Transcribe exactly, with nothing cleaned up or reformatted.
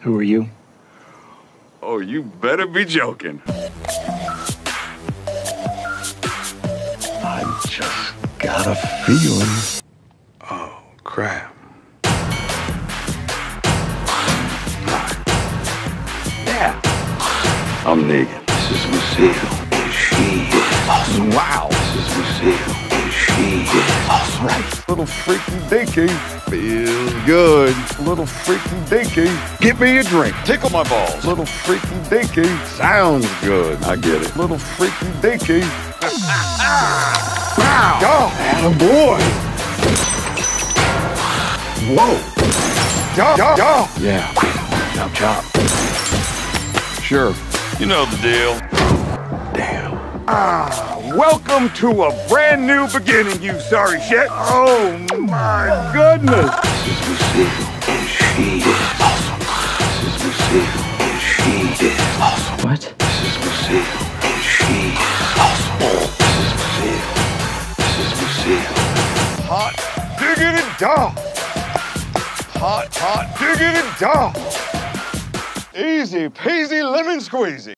Who are you? Oh, you better be joking. I just got a feeling. Oh, crap. Yeah. I'm Negan. This is Lucille, and she is awesome. Wow. This is Lucille, and she is awesome. Right. Little freaky dinky. Feels good. Little freaky dinky. Get me a drink. Tickle my balls. Little freaky dinky. Sounds good. I get it. Little freaky dinky. Wow. Go. Attaboy. Whoa. Go, go, go. Yeah. Chop, chop. Sure. You know the deal. Damn. Ah, welcome to a brand new beginning, you sorry shit. Oh my goodness. This is Lucille, and she is awesome. This is Lucille, and she is awesome. What? This is Lucille, and she is awesome. This is Lucille. This is Lucille. Hot diggity dog. Hot, hot diggity dog. Easy peasy lemon squeezy.